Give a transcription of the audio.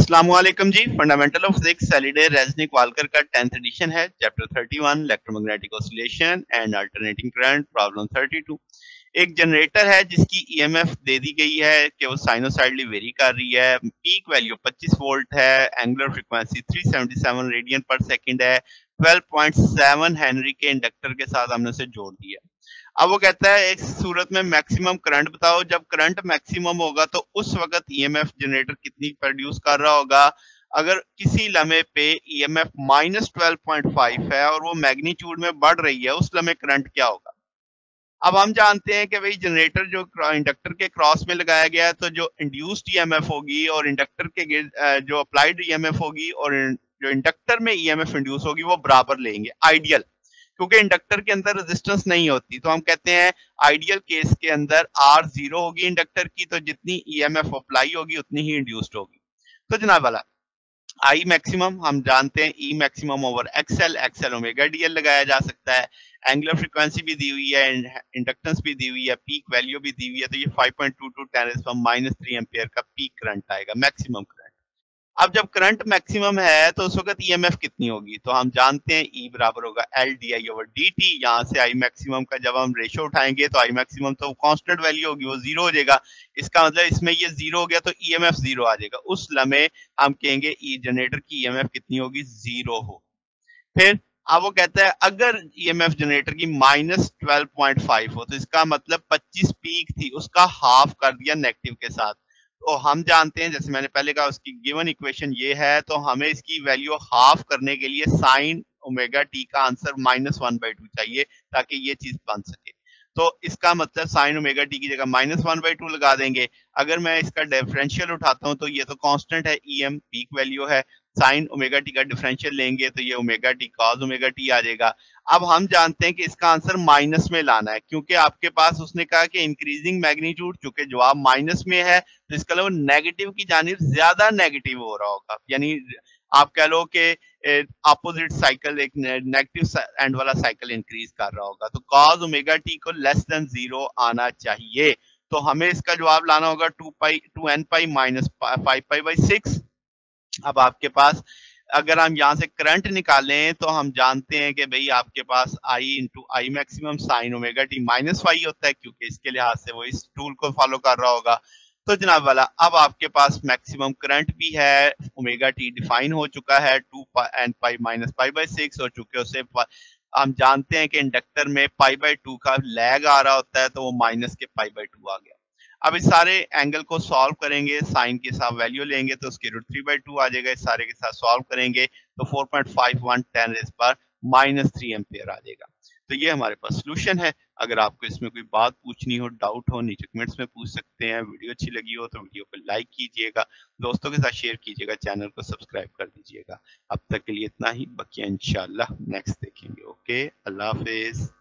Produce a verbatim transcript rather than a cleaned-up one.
अस्सलामुअलैकुम जी। Fundamental of physics Halliday Resnick Walker का टेंथ एडिशन है। Chapter thirty one electromagnetic oscillation and alternating current, problem thirty two. एक generator है जिसकी ईएमएफ दे दी गई है कि वो साइनोसाइडली वेरी कर रही है। पीक वैल्यू पच्चीस वोल्ट है, एंगुलर फ्रीक्वेंसी तीन सौ सतहत्तर रेडियन पर सेकंड है। बारह पॉइंट सात हेनरी के इंडक्टर के साथ हमने उसे जोड़ दिया। अब वो कहता है एक सूरत में मैक्सिमम करंट बताओ। जब करंट मैक्सिमम होगा तो उस वक्त ईएमएफ जनरेटर कितनी प्रोड्यूस कर रहा होगा। अगर किसी लम्हे पे EMF minus twelve point five है और वो मैग्नीट्यूड में बढ़ रही है, उस लम्हे करंट क्या होगा। अब हम जानते हैं कि भाई जनरेटर जो इंडक्टर के क्रॉस में लगाया गया है, तो जो इंड्यूस्ड ईएमएफ होगी और इंडक्टर के जो अप्लाइड ईएमएफ होगी और जो इंडक्टर में ईएमएफ इंड्यूस होगी वो बराबर लेंगे। आइडियल, क्योंकि इंडक्टर के अंदर रेजिस्टेंस नहीं होती, तो हम कहते हैं आइडियल केस के अंदर आर जीरो होगी इंडक्टर की, तो जितनी ईएमएफ अप्लाई होगी उतनी ही इंड्यूस्ड होगी। तो जनाब वाला आई मैक्सिमम हम जानते हैं E maximum over XL, XL omega DL लगाया जा सकता है। एंगुलर फ्रीक्वेंसी भी दी हुई है, इंडक्टेंस भी दी हुई है, पीक वैल्यू भी दी हुई है, तो ये five point two two ten raise power minus three ampere का पीक करंट आएगा, मैक्सिमम करंट। अब जब करंट मैक्सिमम है तो उस वक्त ईएमएफ कितनी होगी, तो हम जानते हैं ई बराबर होगा L D I over D T. यहाँ से आई मैक्सिमम का जब हम रेशो उठाएंगे तो आई मैक्सिमम तो कांस्टेंट वैल्यू होगी, वो जीरो हो जाएगा। इसका मतलब इसमें ये जीरो हो गया तो ईएमएफ जीरो आ जाएगा। उस लम्हे हम कहेंगे ई जनरेटर की ईएमएफ कितनी होगी, जीरो हो। फिर अब वो कहता है अगर ईएमएफ जनरेटर की माइनस ट्वेल्व पॉइंट फाइव हो तो इसका मतलब पच्चीस पीक थी, उसका हाफ कर दिया नेगेटिव के साथ। तो हम जानते हैं, जैसे मैंने पहले कहा, उसकी गिवन इक्वेशन ये है, तो हमें इसकी वैल्यू हाफ करने के लिए साइन ओमेगा टी का answer minus one by two चाहिए ताकि ये चीज बन सके। तो इसका मतलब साइन ओमेगा टी की जगह माइनस वन बाई टू लगा देंगे। अगर मैं इसका डिफरेंशियल उठाता हूं तो ये तो कांस्टेंट है, ई एम पीक वैल्यू है। साइन ओमेगा टी का डिफरेंशियल लेंगे तो ये omega T cos omega T आ जाएगा। अब हम जानते हैं कि इसका आंसर माइनस में लाना है, क्योंकि आपके पास उसने कहा कि इंक्रीजिंग मैग्नीट्यूड, चूंकि जवाब माइनस में है तो इसका मतलब नेगेटिव की जानिब ज्यादा नेगेटिव हो रहा होगा, यानी आप कह लो कि अपोजिट साइकिल, एक नेगेटिव एंड वाला साइकिल इंक्रीज कर रहा होगा। तो कॉस ओमेगा टी को लेस देन जीरो आना चाहिए। तो हमें इसका जवाब लाना होगा two pi two N pi minus five pi by six. अब आपके पास अगर हम यहाँ से करंट निकालें तो हम जानते हैं कि भाई आपके पास I into I maximum sine omega T minus five होता है, क्योंकि इसके लिहाज से वो इस टूल को फॉलो कर रहा होगा। तो जनाब वाला अब आपके पास मैक्सिमम करंट भी है, ओमेगा टी डिफाइन हो चुका है two N pi minus pi by six, और चूंकि उसे हम जानते हैं कि इंडक्टर में पाई बाई टू का लैग आ रहा होता है, तो वो माइनस के पाई बाई टू आ गया। अब इस सारे एंगल को सॉल्व करेंगे, साइन के साथ वैल्यू लेंगे तो उसकी रूट थ्री बाई टू आ जाएगा। इस सारे के साथ सॉल्व करेंगे तो four point five one ten raise पर माइनस थ्री एम्पियर आ जाएगा। तो ये हमारे पास सोल्यूशन है। अगर आपको इसमें कोई बात पूछनी हो, डाउट हो, नीचे कमेंट्स में पूछ सकते हैं। वीडियो अच्छी लगी हो तो वीडियो को लाइक कीजिएगा, दोस्तों के साथ शेयर कीजिएगा, चैनल को सब्सक्राइब कर दीजिएगा। अब तक के लिए इतना ही, बाकी इंशाल्लाह नेक्स्ट देखेंगे। ओके, अल्लाह हाफिज।